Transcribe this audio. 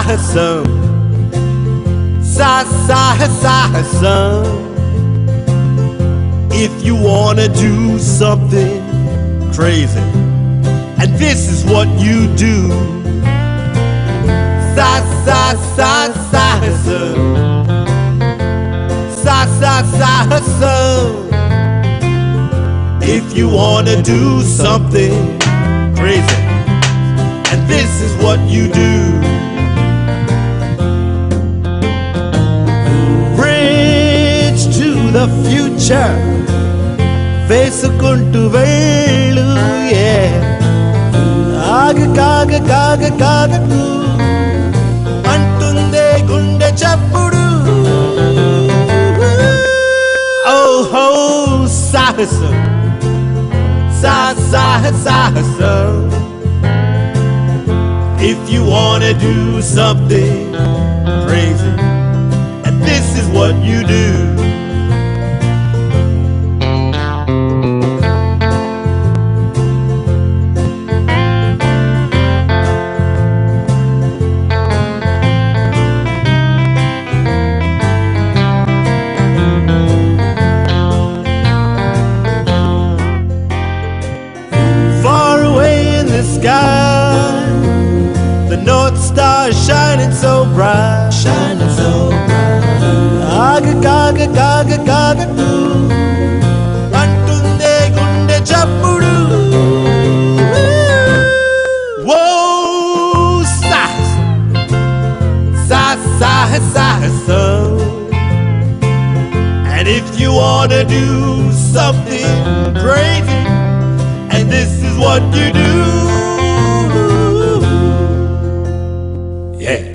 Sahasam, Sahasam. If you wanna do something crazy, and this is what you do, Sahasam, Sahasam. If you wanna do something crazy, and this is what you do, bridge to the future, వేసుకుంటూ వెళ్ళు, కాగకు అంటుందే గుండె చప్పుడు. ఓహో సాహసం, సాహసం. If you wanna do something crazy, and this is what you do, sky, the North Star is shining so bright, shining so bright. Kaga antunde gunde chappudu. Whoa, Sahasam. And if you wanna do something crazy, and this is what you do, yeah.